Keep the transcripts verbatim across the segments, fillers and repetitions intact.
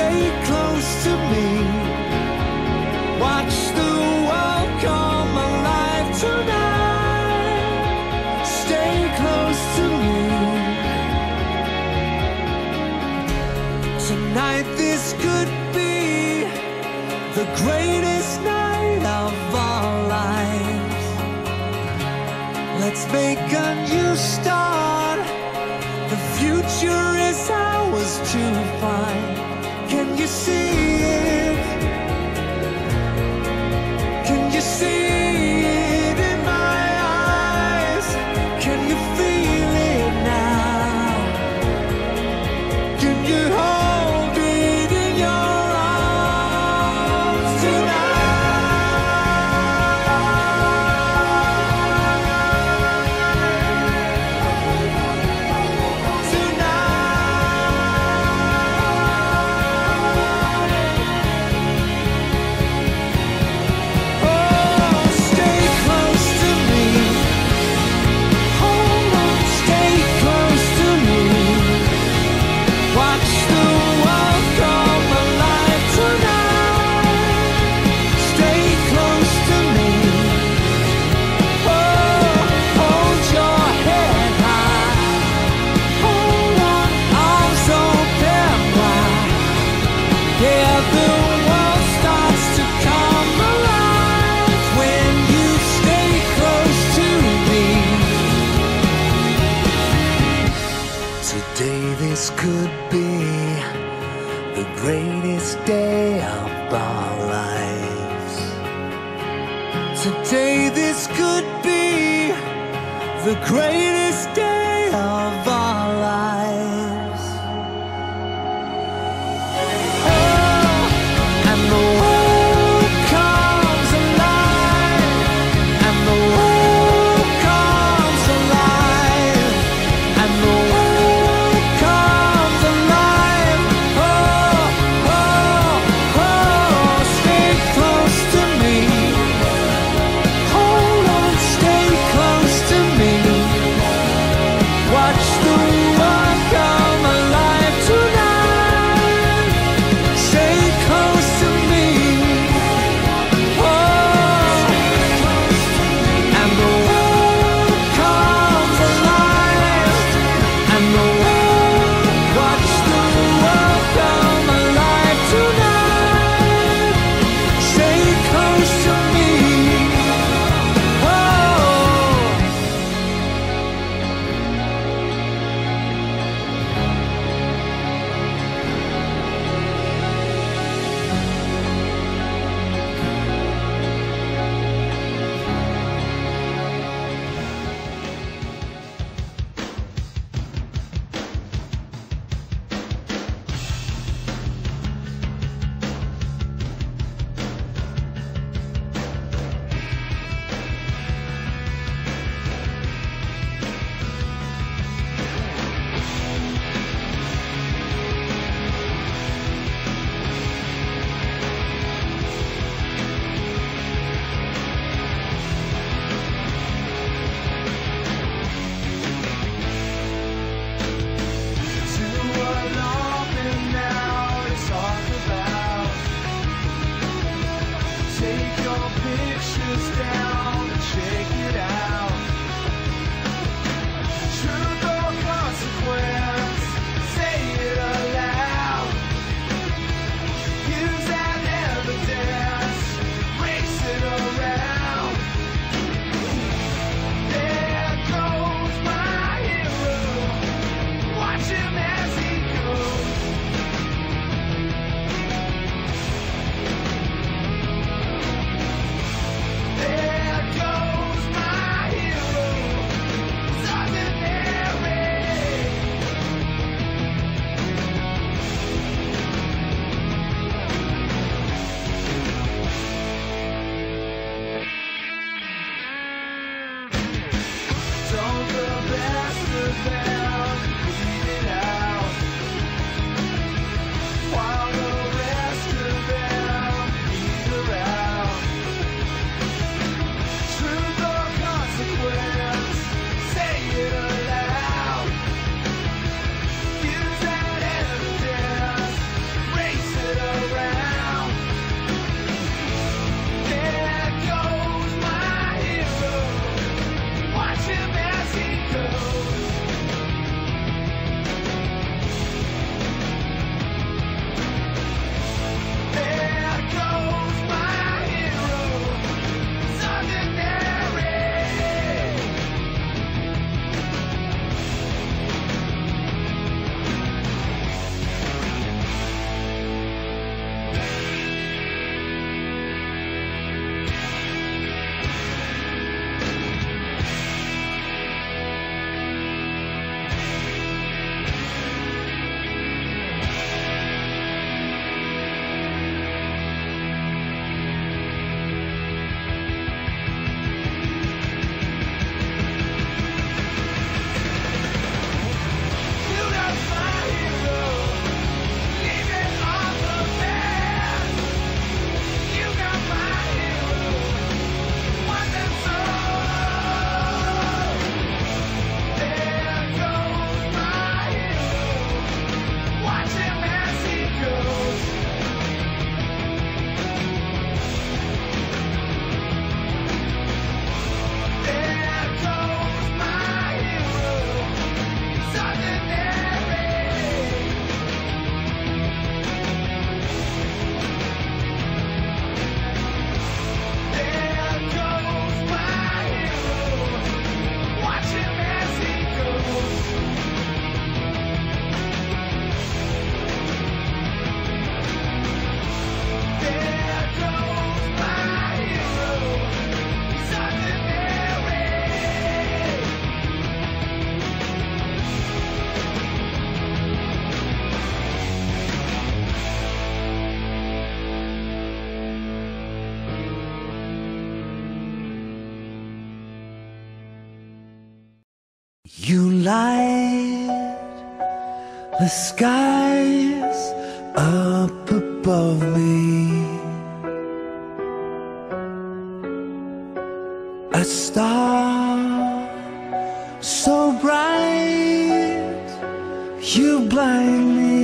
stay close to me. Watch the world come alive tonight. Stay close to me. Tonight this could be the greatest night of our lives. Let's make a new start. The future is ours to find. Can you see it? Can you see it in my eyes? Can you feel it now? Can you hold it in your arms could be the greatest day of our lives. Today this could be the greatest day of our lives. Oh, and the world comes alive, and the world comes alive, and the light, the skies up above me. A star so bright, you blind me.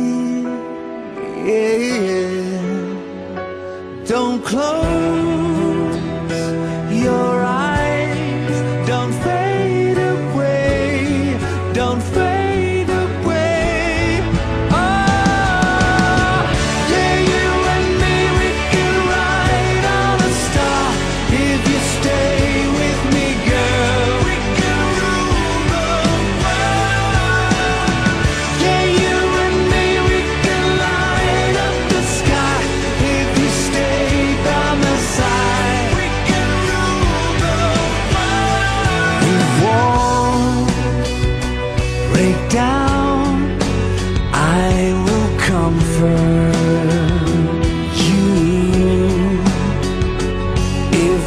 Yeah. Don't close your eyes, don't fade away, don't fade away. Oh, yeah, you and me, we can ride on a star. If you stay with me, girl, we can rule the world. Yeah, you and me, we can light up the sky. If you stay by my side, we can rule the world. We won't break down, I will comfort you. If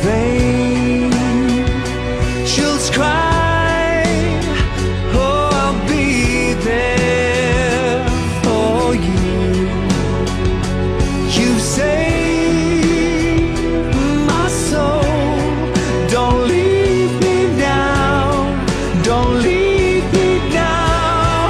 angels cry, oh, I'll be there for you. You saved my soul, don't leave me now, don't leave me now.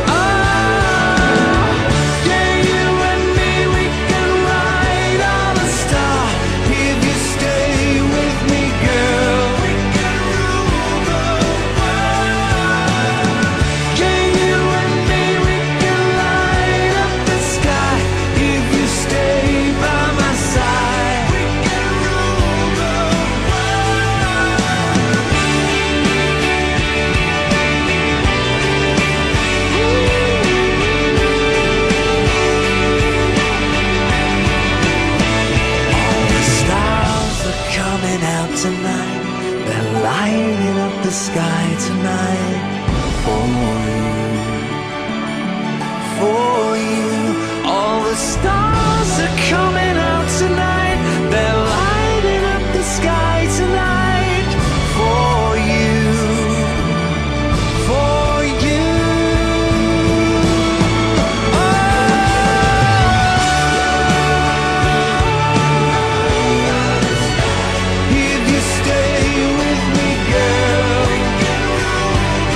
Oh, yeah, you and me, we can ride on a star. If you stay with me, girl, we can rule the world. Yeah, you and me, we can light up the sky. If you stay by my side, we can rule the All the stars are coming out tonight, they're lighting up the sky tonight for you, for you. All the stars are coming out tonight, they're lighting up the sky tonight for you, for you. If you stay with me, girl, we can rule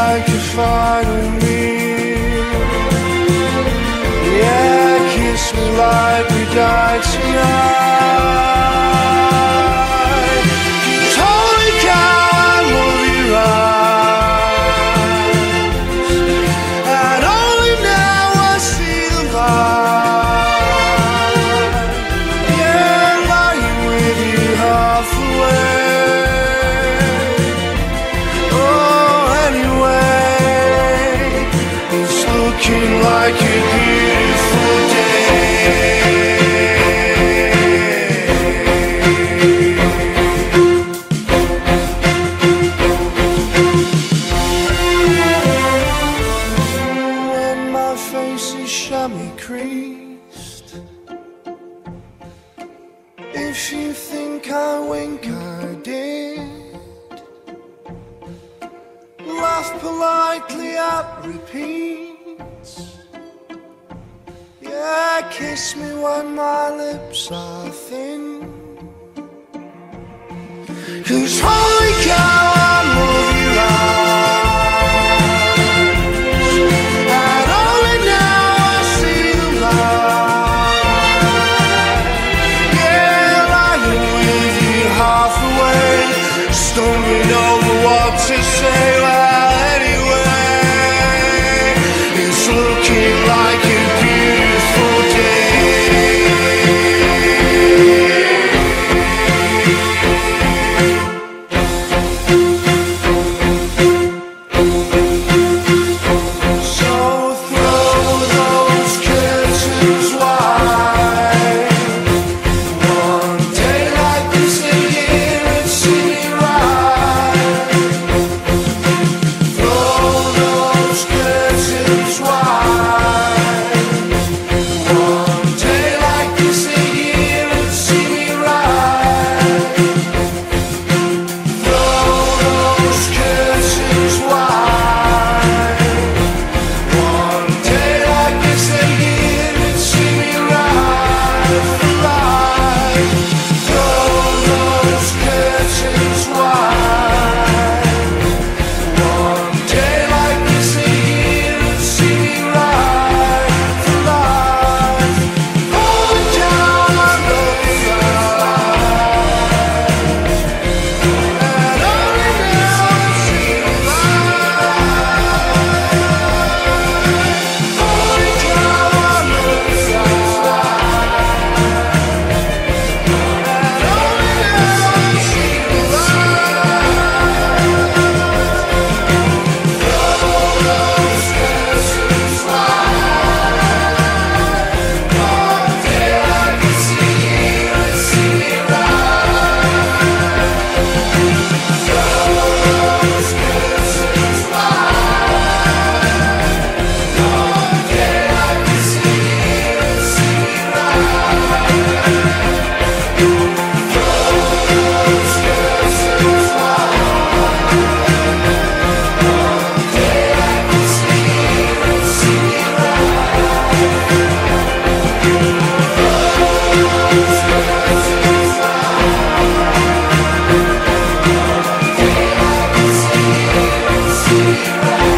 like a final meal. Yeah, kiss me like we died tonight. 'Cause holy cow, I love your eyes, and only now I see the light. Yeah, lying with you half away. Looking like a beautiful day. When my face is chamois creased, if you think I wink, I did. Laugh politely at repeat. Yeah, kiss me when my lips are thin. 'Cause holy cow, I love your eyes, and only now I see the light. Yeah, lying with you half away, stumbling over what to say. Well, anyway, it's looking like a beautiful day. So throw those curtains wide. One day like this a year, it's see me right. Throw those curtains wide. One day like this a year, it's see me right. Throw those curtains wide. One day like this a year, it's see me right for life. Throw those curtains wide. One day like this a year, it's see me right for life. Hold it down, I love you right. And only now I see the light. Hold it down, I love you right. And only now I see the light. Throw those curtains wide. One day like this a year, it's see me right. Throw those curtains wide. One day like this a year, it's see me right. Throw those curtains wide. One day like this a year, it's see me right.